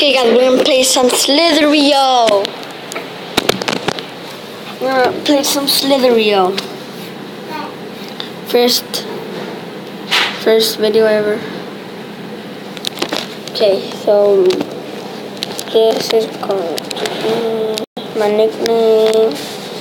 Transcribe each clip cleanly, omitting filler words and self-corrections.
Okay guys, we're gonna play some Slitherio. We're gonna play some Slitherio. First video ever. Okay, so this is going to be my nickname.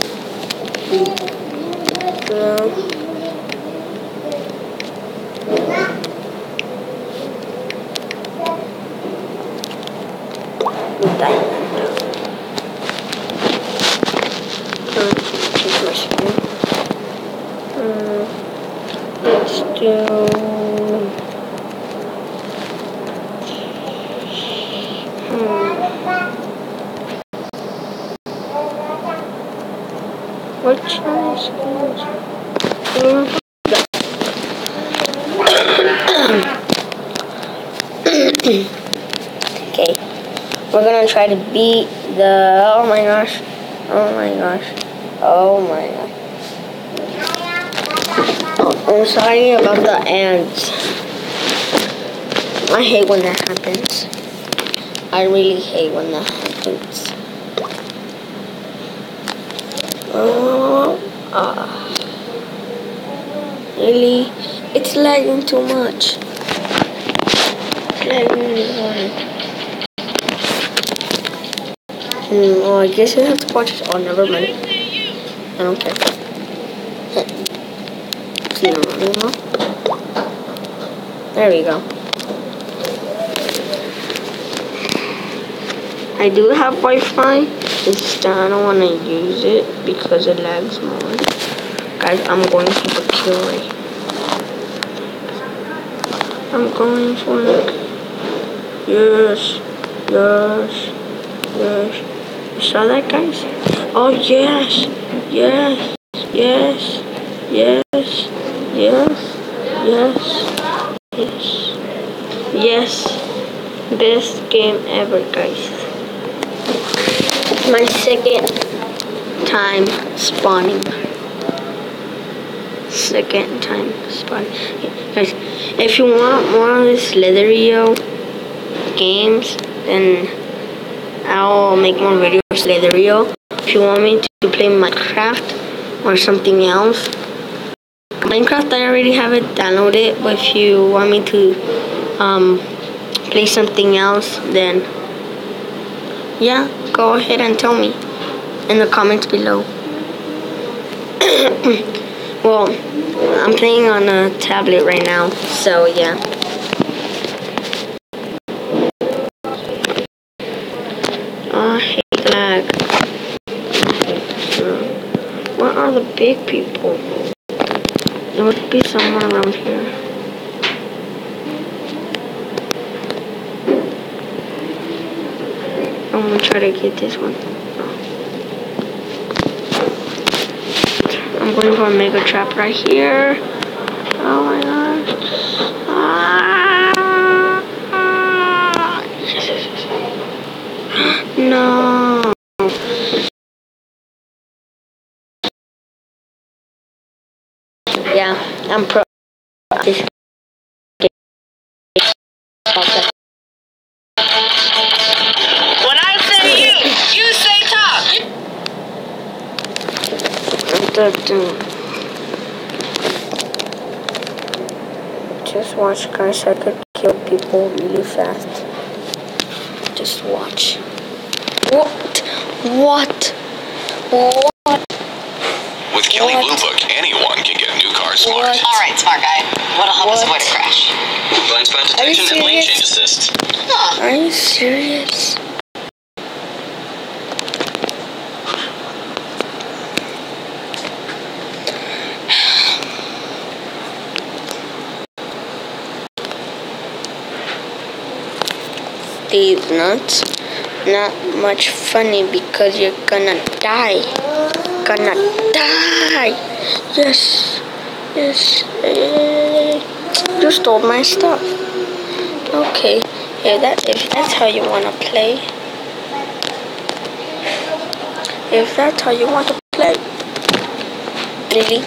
Let's do what choice? Okay, we're gonna try to beat the. Oh my gosh! I'm sorry about the ants. I hate when that happens. I really hate when that happens. Really? It's lagging too much. It's lagging really hard. Oh, I guess you have to watch it. Oh, never mind. I don't care. There we go. I do have Wi-Fi. It's that I don't want to use it because it lags more. Guys, I'm going for the kill rate. I'm going for it. Yes. You saw that, guys? Oh, yes. Best game ever, guys. My second time spawning. Okay, guys, if you want more of this Slitherio games, then I'll make more videos of Slitherio. If you want me to play Minecraft or something else, Minecraft I already have it downloaded. But if you want me to play something else, then yeah, go ahead and tell me in the comments below. Well, I'm playing on a tablet right now, so yeah. Oh, I hate lag. Where are the big people? There would be someone around here. I'm gonna try to get this one. I'm going for a mega trap right here. Oh my gosh. No. Yeah, I'm pro. When I say you say top. Just watch, guys. I could kill people really fast. Just watch. What? With Kelly Blue Book, anyone can get a new car smart. Alright, smart guy. What'll help us avoid a crash? Blind spot detection and lane change assist. Huh. Are you serious? These nuts, not much funny because you're gonna die. Yes. You stole my stuff. Okay, if that's how you wanna play. If that's how you want to play. Really?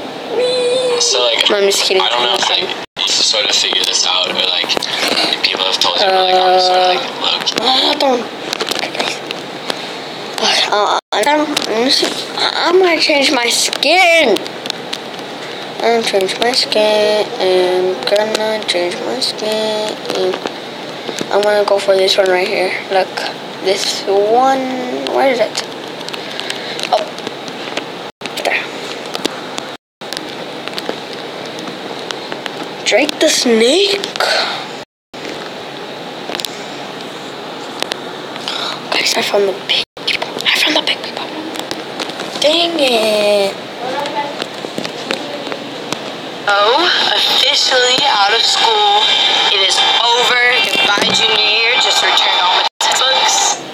So like, I'm just kidding. I don't know if like you sort of figure this out, or like people have told you really honestly. Don't. I'm gonna change my skin. I'm gonna change my skin. I'm gonna go for this one right here. Look, this one. Where is it? Oh, there. Drake the Snake. Guys, I found the big people. Dang it. Oh, officially out of school. It is over. Goodbye, junior year. Just return all my textbooks.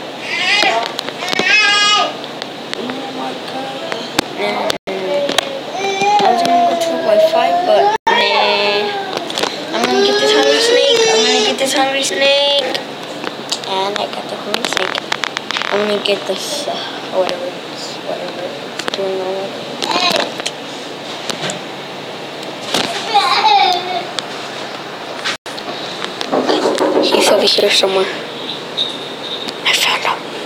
I was gonna go to Wi-Fi, but nah. I'm gonna get this hungry snake. And I got the hungry snake. I'm gonna get this, whatever it's doing or whatever. He's over here somewhere. I found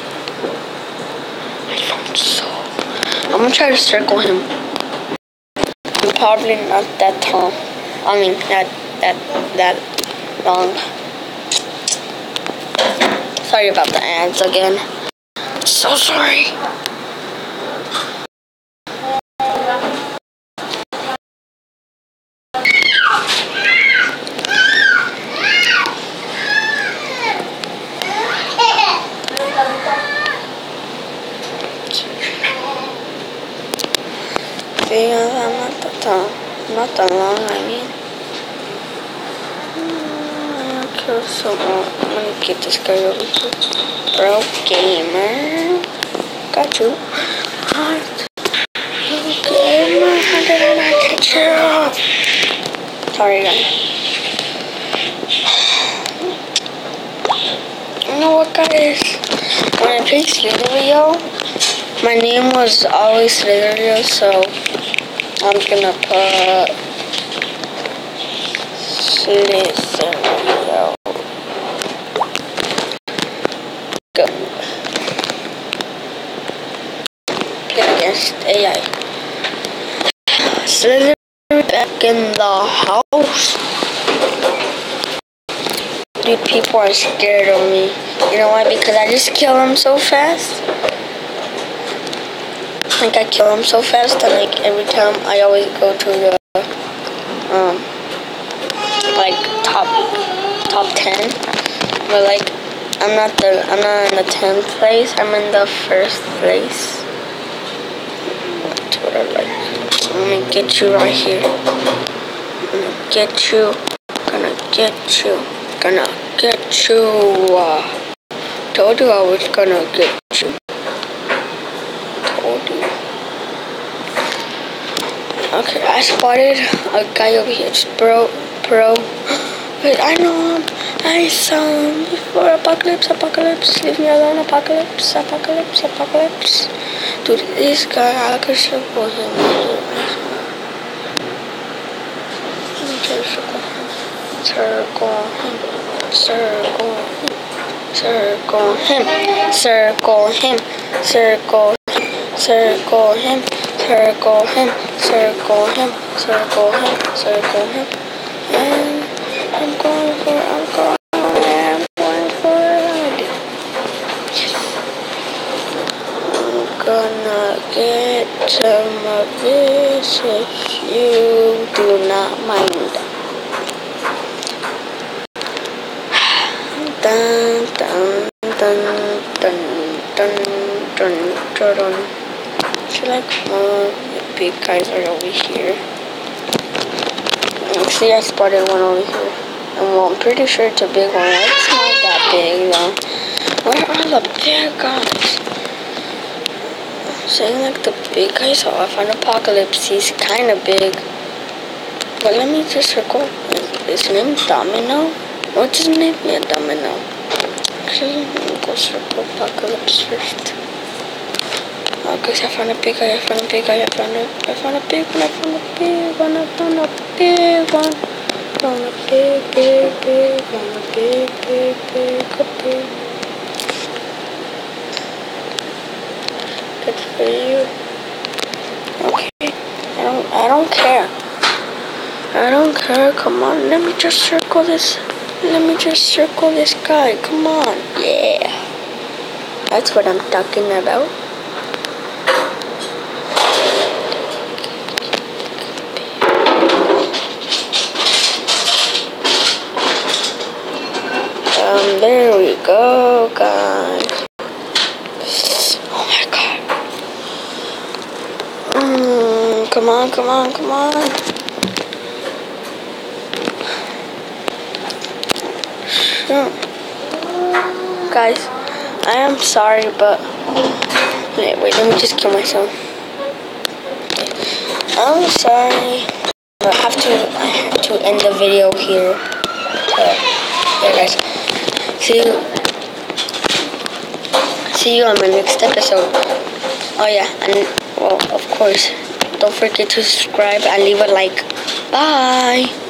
him. I'm gonna try to circle him. I'm probably not that tall. I mean, not that long. Sorry about the ads again. So sorry. I'm not that long, I mean. I'm gonna kill someone. I'm gonna get this guy over here. Bro Gamer. Got you. Bro Gamer, how did I not get you? Sorry, guys. You know what, guys? When I played Slitherio, my name was always Slitherio, so I'm gonna put Slitherio. Go. Play against AI. Slitherio back in the house. Dude, people are scared of me. You know why? Because I just kill them so fast. Like I kill them so fast, and like every time I always go to the like top 10. But like I'm not in the 10th place. I'm in the 1st place. That's what I like. I'm gonna get you right here. Gonna get you. Told you I was gonna get you. Told you. Okay, I spotted a guy over here. It's bro. Wait, I know him. I saw him before. Apocalypse. Leave me alone, Apocalypse. Dude, this guy, I could circle him. Circle him. And I'm going for it. I'm gonna get some of this if you do not mind. Dun dun dun dun dun dun dun. I feel like all the big guys are over here. See, I spotted one over here. And well, I'm pretty sure it's a big one. It's not that big though. Where are the big guys? Saying like the big guys. Oh, I found Apocalypse. He's kind of big. But let me just circle. Is his name Domino? What's his name? Yeah, Domino. Actually, let me go circle Apocalypse first. Oh, guys, I found a big guy. I found a big one. Gonna big, big, big, gonna big, big, big, big. Good for you. Okay. I don't care. I don't care. Come on. Let me just circle this. Let me just circle this guy. Come on. Yeah. That's what I'm talking about. There we go, guys. Oh my god. Come on, come on, come on. Guys, I am sorry, but wait, let me just kill myself. I'm sorry. I have to end the video here. Yeah, guys. See you on my next episode. Oh yeah, and well, of course, don't forget to subscribe and leave a like. Bye.